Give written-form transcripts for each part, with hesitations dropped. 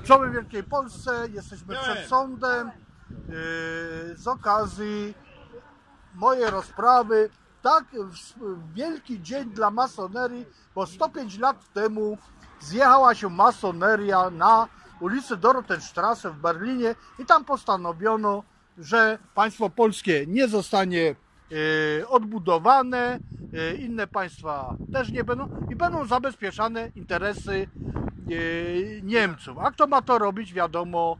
Czołem Wielkiej Polsce, jesteśmy przed sądem z okazji mojej rozprawy. Tak, wielki dzień dla masonerii, bo 105 lat temu zjechała się masoneria na ulicy Dorotheenstraße w Berlinie i tam postanowiono, że państwo polskie nie zostanie odbudowane, inne państwa też nie będą i będą zabezpieczane interesy Niemców. A kto ma to robić? Wiadomo,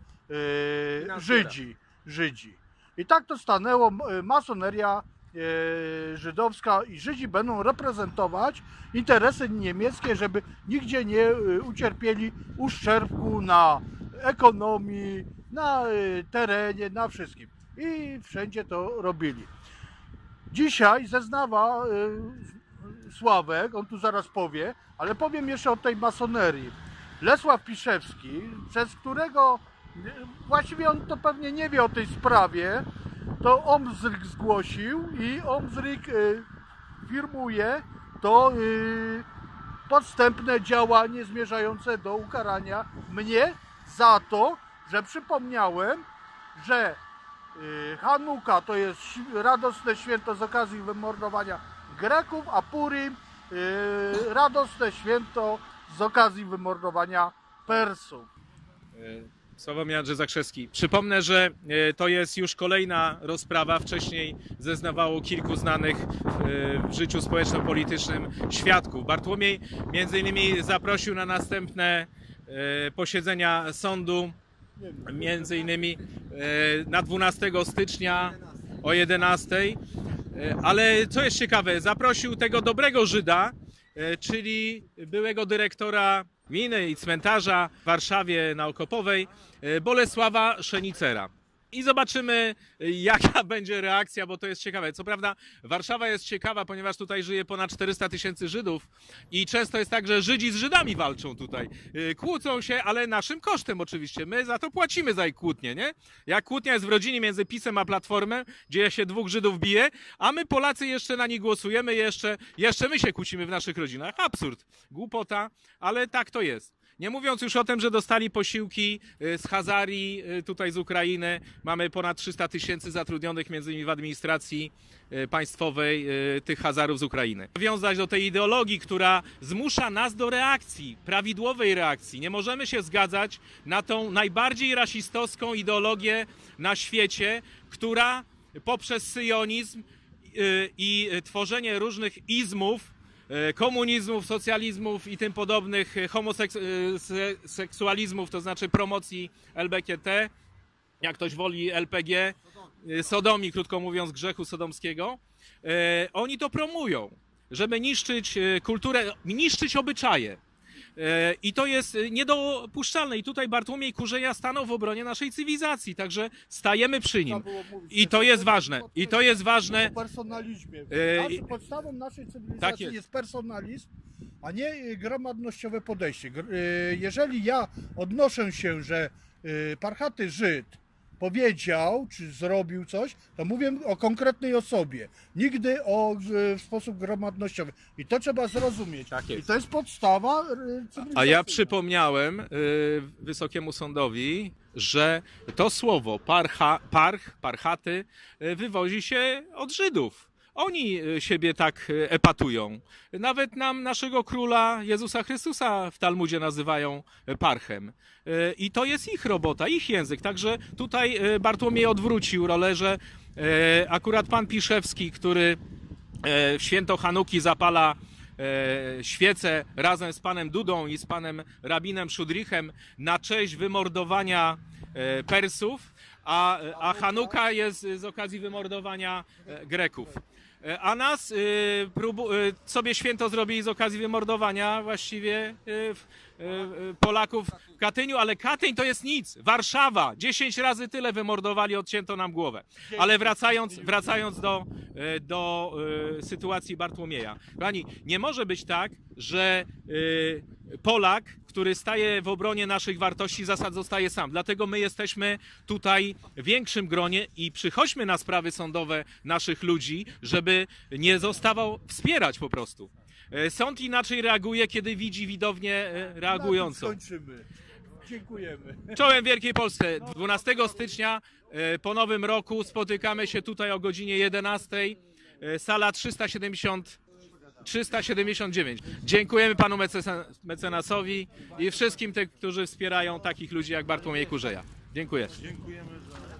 Żydzi. I tak to stanęło, masoneria żydowska i Żydzi będą reprezentować interesy niemieckie, żeby nigdzie nie ucierpieli uszczerbku na ekonomii, na terenie, na wszystkim. I wszędzie to robili. Dzisiaj zeznawa Sławek, on tu zaraz powie, ale powiem jeszcze o tej masonerii. Lesław Piszewski, przez którego właściwie on to pewnie nie wie o tej sprawie, to OMZRiK zgłosił i OMZRiK firmuje to podstępne działanie zmierzające do ukarania mnie za to, że przypomniałem, że Hanuka to jest radosne święto z okazji wymordowania Greków, a Purim radosne święto z okazji wymordowania Persów. Sławomir Andrzej Zakrzewski. Przypomnę, że to jest już kolejna rozprawa. Wcześniej zeznawało kilku znanych w życiu społeczno-politycznym świadków. Bartłomiej między innymi zaprosił na następne posiedzenia sądu, między innymi na 12 stycznia o 11. Ale co jest ciekawe, zaprosił tego dobrego Żyda, czyli byłego dyrektora gminy i cmentarza w Warszawie na Okopowej, Bolesława Szenicera. I zobaczymy, jaka będzie reakcja, bo to jest ciekawe. Co prawda Warszawa jest ciekawa, ponieważ tutaj żyje ponad 400 000 Żydów i często jest tak, że Żydzi z Żydami walczą tutaj. Kłócą się, ale naszym kosztem oczywiście. My za to płacimy za ich kłótnię, nie? Jak kłótnia jest w rodzinie między PiS-em a Platformą, gdzie się dwóch Żydów bije, a my Polacy jeszcze na nich głosujemy, jeszcze my się kłócimy w naszych rodzinach. Absurd, głupota, ale tak to jest. Nie mówiąc już o tym, że dostali posiłki z Hazarii, tutaj z Ukrainy. Mamy ponad 300 000 zatrudnionych między innymi w administracji państwowej tych Hazarów z Ukrainy. Nawiązać do tej ideologii, która zmusza nas do reakcji, prawidłowej reakcji. Nie możemy się zgadzać na tą najbardziej rasistowską ideologię na świecie, która poprzez syjonizm i tworzenie różnych izmów, komunizmów, socjalizmów i tym podobnych, homoseksualizmów, to znaczy promocji LBGT, jak ktoś woli LPG, sodomii, krótko mówiąc, grzechu sodomskiego. Oni to promują, żeby niszczyć kulturę, niszczyć obyczaje. I to jest niedopuszczalne. I tutaj Bartłomiej Kurzeja stanął w obronie naszej cywilizacji, także stajemy przy nim. I to jest ważne. I to jest ważne. O personalizmie. Podstawą naszej cywilizacji tak jest personalizm, a nie gromadnościowe podejście. Jeżeli ja odnoszę się, że parchaty Żyd powiedział, czy zrobił coś, to mówię o konkretnej osobie. Nigdy w sposób gromadnościowy. I to trzeba zrozumieć. Tak jest. I to jest podstawa cywilizacyjna. A ja przypomniałem Wysokiemu Sądowi, że to słowo parchaty wywodzi się od Żydów. Oni siebie tak epatują. Nawet naszego króla Jezusa Chrystusa w Talmudzie nazywają parchem. I to jest ich robota, ich język. Także tutaj Bartłomiej odwrócił rolę, że akurat pan Piszewski, który w święto Hanuki zapala świecę razem z panem Dudą i z panem rabinem Szudrichem na cześć wymordowania Persów, a Hanuka jest z okazji wymordowania Greków. A nas sobie święto zrobili z okazji wymordowania właściwie Polaków w Katyniu, ale Katyń to jest nic. Warszawa, 10 razy tyle wymordowali, odcięto nam głowę. Ale wracając do sytuacji Bartłomieja. Kochani, nie może być tak, że Polak, który staje w obronie naszych wartości, zasad, zostaje sam. Dlatego my jesteśmy tutaj w większym gronie i przychodźmy na sprawy sądowe naszych ludzi, żeby nie zostawał wspierać po prostu. Sąd inaczej reaguje, kiedy widzi widownię reagującą. Dziękujemy. Czołem Wielkiej Polsce. 12 stycznia po nowym roku spotykamy się tutaj o godzinie 11. Sala 379. Dziękujemy panu mecenasowi i wszystkim tym, którzy wspierają takich ludzi jak Bartłomiej Kurzeja. Dziękuję. Dziękujemy za...